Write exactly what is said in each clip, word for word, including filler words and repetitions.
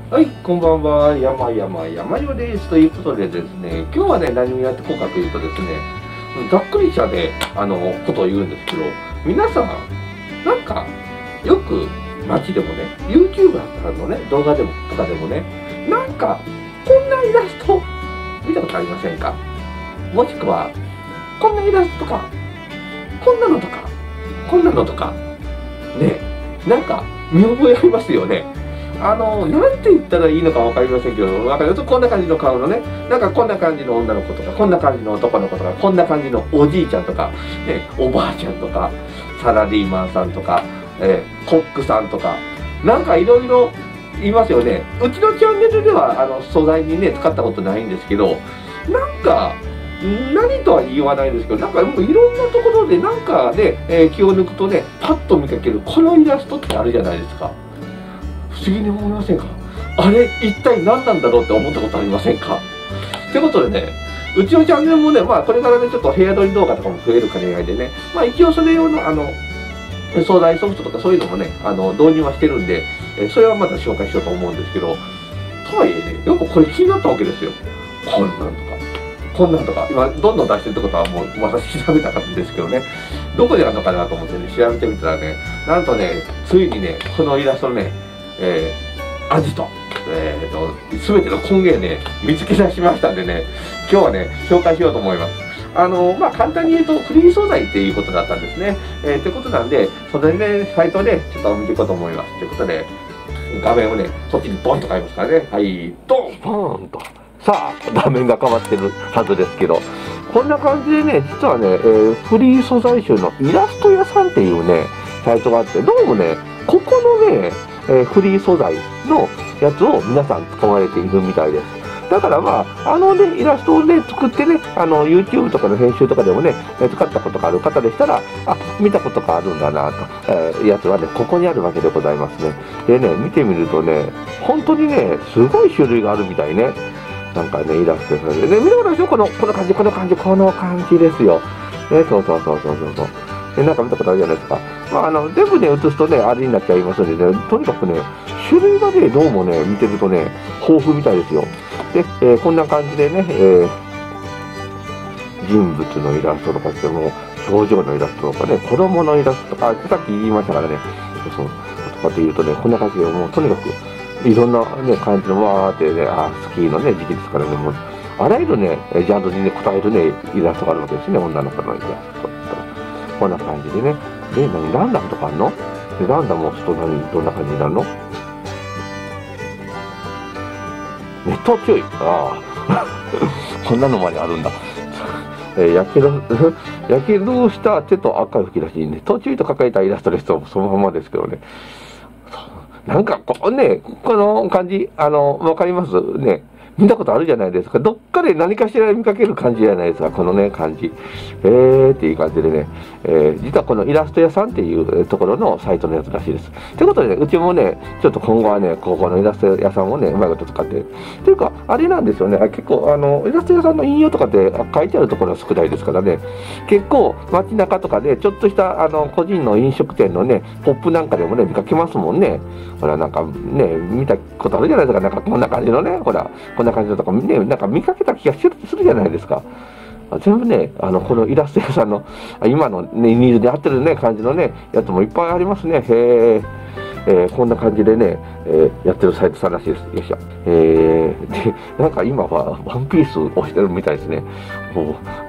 はい、こんばんは。山山山よです。ということでですね、今日はね、何をやっていこうかというとですね、ざっくりしたね、あの、ことを言うんですけど、皆さん、なんか、よく街でもね、YouTuber さんのね、動画でもとかでもね、なんか、こんなイラスト、見たことありませんか？もしくは、こんなイラストとか、こんなのとか、こんなのとか、ね、なんか、見覚えありますよね。あの、なんて言ったらいいのかわかりませんけど、わかります。こんな感じの顔のね、なんかこんな感じの女の子とか、こんな感じの男の子とか、こんな感じのおじいちゃんとか、ね、おばあちゃんとか、サラリーマンさんとか、えー、コックさんとか、なんかいろいろいますよね。うちのチャンネルでは、あの、素材にね、使ったことないんですけど、なんか、何とは言わないですけど、なんかもういろんなところで、なんかね、えー、気を抜くとね、パッと見かけるこのイラストってあるじゃないですか。不思議に思いませんか？あれ一体何なんだろうって思ったことありませんか？ということでね、うちのチャンネルもね、まあこれからねちょっと部屋撮り動画とかも増える兼ね合いでね、まあ一応それ用のあの素材ソフトとかそういうのもね、あの導入はしてるんで、えそれはまた紹介しようと思うんですけど、とはいえね、よくこれ気になったわけですよ。こんなんとか、こんなんとか、今どんどん出してるってことはもう私調べたかったんですけどね、どこでやるのかなと思ってね、調べてみたらね、なんとね、ついにね、このイラストのね、えー、アジト、えーと、すべての根源ね、見つけ出しましたんでね、今日はね、紹介しようと思います。あの、まあ、簡単に言うと、フリー素材っていうことだったんですね。えー、ってことなんで、それで、ね、サイトで、ちょっと見ていこうと思います。ということで、画面をね、こっちにボンと変えますからね。はい、ドンポーンと。さあ、画面が変わってるはずですけど、こんな感じでね、実はね、えー、フリー素材集のイラスト屋さんっていうね、サイトがあって、どうもね、ここのね、えー、フリー素材のやつを皆さん使われているみたいです。だからまあ、あのね、イラストをね、作ってね、あの、YouTube とかの編集とかでもね、使ったことがある方でしたら、あ、見たことがあるんだなと、えー、やつはね、ここにあるわけでございますね。でね、見てみるとね、本当にね、すごい種類があるみたいね。なんかね、イラストで、ね、見たことあるでしょ？この、この感じ、この感じ、この感じですよ。ね、そうそうそうそうそうそう。で、なんか見たことあるじゃないですか。まあ、あの、全部ね、映すとね、あれになっちゃいますのでね、とにかくね、種類がね、どうもね、見てるとね、豊富みたいですよ。で、えー、こんな感じでね、えー、人物のイラストとかしても、表情のイラストとかね、子供のイラストとか、さっき言いましたからね、そう、とかって言うとね、こんな感じで、もうとにかく、いろんなね、感じのわーってね、あ、スキーのね、時期ですからね、もう、あらゆるね、ジャンルにね、答えるね、イラストがあるわけですね、女の子のイラスト。こんな感じでね。で、何、ランダムとかあんの？で、ランダムを押すと何、どんな感じになるの？ネット注意。ああ。こんなのまであるんだ。えー、やけど、やけどした手と赤い吹き出しにネット注意と書かれたイラストですと、そのままですけどね。なんか、こうね、この感じ、あの、わかりますね。見たことあるじゃないですか。どっかで何かしら見かける感じじゃないですか。このね、感じ。えーっていう感じでね、えー、実はこのイラスト屋さんっていうところのサイトのやつらしいです。ということでね、うちもね、ちょっと今後はね、ここのイラスト屋さんをね、うまいこと使って。というか、あれなんですよね。結構、あの、イラスト屋さんの引用とかって書いてあるところは少ないですからね。結構、街中とかで、ちょっとした、あの、個人の飲食店のね、ポップなんかでもね、見かけますもんね。ほら、なんかね、見たことあるじゃないですか。なんかこんな感じのね、ほら、こんな感じのとかね、なんか見かけた気がするじゃないですか。全部ね、あの、このイラスト屋さんの、今のね、ニーズに合ってるね、感じのね、やつもいっぱいありますね。へー。えー、こんな感じでね、えー、やってるサイトさんらしいです。よいしょ。えー、で、なんか今はワンピースをしてるみたいですね。うん、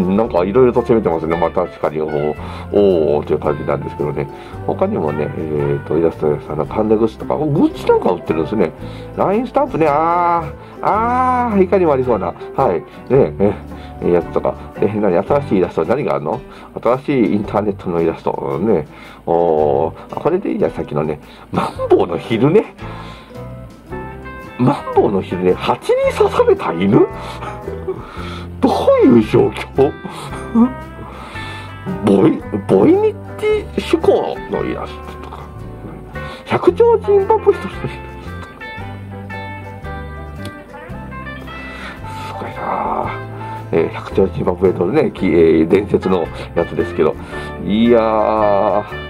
なんかいろいろと攻めてますね。まあ確かに、おーという感じなんですけどね。他にもね、えーと、イラスト屋さんのカンデグッズとか、グッズなんか売ってるんですね。ラインスタンプね、あー、あー、いかにもありそうな、はい、ね、え、やつとか、え、何、新しいイラスト何があるの？新しいインターネットのイラスト、ね、おー、これでいいじゃん、さっきのね、マンボウの昼ね。マンボウの昼ね、蜂に刺された犬どういう状況ボイ、ボイニッティ趣向のイラストとか、百兆ジンバブエとして、すごいなぁ。えー、百兆ジンバブエのね、えー、伝説のやつですけど、いやー、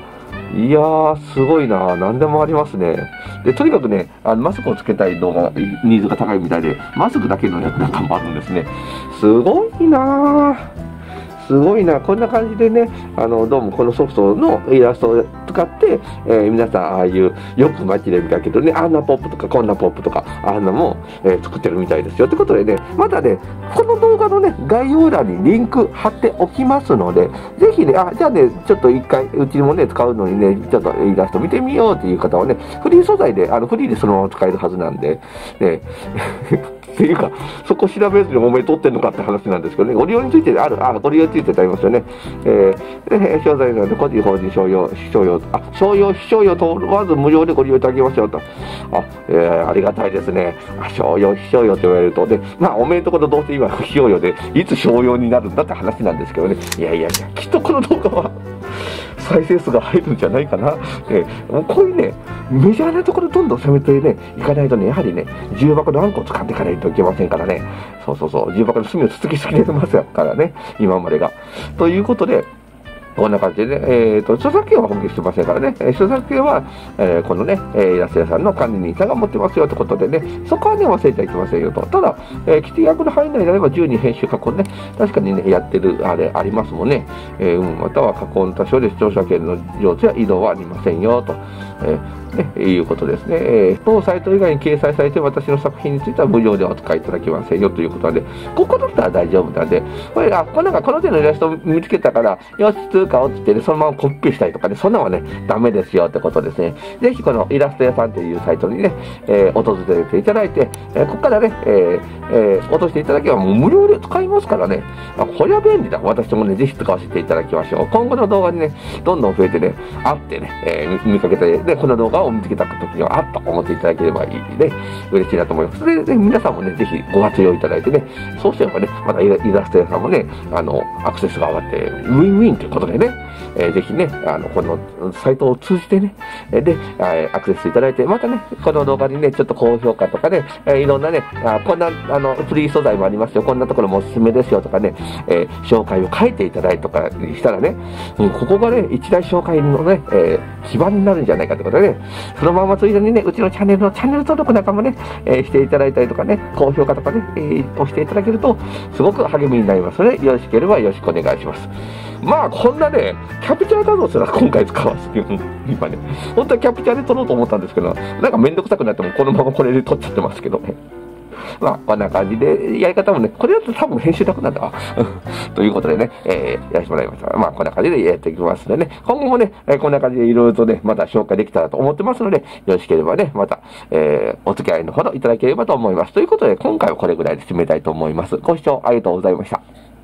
いやー、すごいな。何でもありますね。で、とにかくね、あのマスクをつけたい動画、ニーズが高いみたいで、マスクだけのやつなんかもあるんですね。すごいなー。すごいな。こんな感じでね、あの、どうもこのソフトのイラストを使って、えー、皆さん、ああいう、よく街で見かけるね、あんなポップとか、こんなポップとか、あんなも、えー、作ってるみたいですよ。ということでね、またね、この動画のね、概要欄にリンク貼っておきますので、ぜひね、あ、じゃあね、ちょっと一回、うちもね、使うのにね、ちょっとイラスト見てみようっていう方はね、フリー素材で、あの、フリーでそのまま使えるはずなんで、ね、っていうか、そこ調べずにおめえ取ってんのかって話なんですけどね、ご利用についてある、あ、ご利用についてってありますよね。えー、商材なので、個人法人商用、商用、あ、商用、非商用問わず無料でご利用いただきますよと。あ、えー、ありがたいですね。あ、商用、非商用と言われると。で、まあ、おめえんところどうせ今、非商用で、いつ商用になるんだって話なんですけどね。いやいやいや、きっとこの動画は、再生数が入るんじゃないかな。えー、こういうね、メジャーなところどんどん攻めてね、いかないとね、やはりね、重箱のあんこを掴んでいかないといけませんからね。そうそうそう、重箱の隅をつつきすぎてますからね、今までが。ということで、こんな感じでね、えっ、ー、と、著作権は本気してませんからね、えー、著作権は、えー、このね、えー、イラスト屋さんの管理人さんが持ってますよってことでね、そこはね、忘れちゃいけませんよと。ただ、えー、規定約の範囲内であれば自由に編集加工ね、確かにね、やってる、あれ、ありますもんね。えー、うん、または加工の多少で著作権の上手や移動はありませんよと。えーね、いうことですね。えー、当サイト以外に掲載されている私の作品については無料でお使いいただけませんよということなんで、ここだったら大丈夫なんで、これ、あ、これなんかこの手のイラストを見つけたから、よし、通貨をつってね、そのままコピペしたりとかね、そんなのはね、ダメですよってことですね。ぜひこのイラスト屋さんというサイトにね、えー、訪れていただいて、えー、ここからね、えーえー、落としていただければもう無料で使いますからね、あ、これは便利だ。私もね、ぜひ使わせていただきましょう。今後の動画にね、どんどん増えてね、あってね、えー、見かけて、で、この動画を見つけた時には、あっと思っていただければいいね、嬉しいなと思います。それで、ね、皆さんもね、ぜひご活用いただいてね、そうすればね、またイラスト屋さんもね、あの、アクセスが上がって、ウィンウィンということでね、えー、ぜひね、あの、このサイトを通じてね、で、アクセスいただいて、またね、この動画にね、ちょっと高評価とかね、えー、いろんなね、あ、こんな、あの、フリー素材もありますよ、こんなところもおすすめですよとかね、えー、紹介を書いていただいたとかしたらね、うん、ここがね、一大紹介のね、えー、基盤になるんじゃないかということでね、そのままついでにね、うちのチャンネルのチャンネル登録なんかもね、えー、していただいたりとかね、高評価とかね、えー、押していただけると、すごく励みになりますので、よろしければよろしくお願いします。まあ、こんなね、キャプチャー画像すら今回使わずに、今ね、本当はキャプチャーで撮ろうと思ったんですけど、なんかめんどくさくなってもこのままこれで撮っちゃってますけどね。まあ、こんな感じで、やり方もね、これだと多分編集楽なんだわ。ということでね、えー、やらせてもらいました。まあ、こんな感じでやっていきますのでね、今後もね、えー、こんな感じでいろいろとね、また紹介できたらと思ってますので、よろしければね、また、えー、お付き合いのほどいただければと思います。ということで、今回はこれぐらいで締めたいと思います。ご視聴ありがとうございました。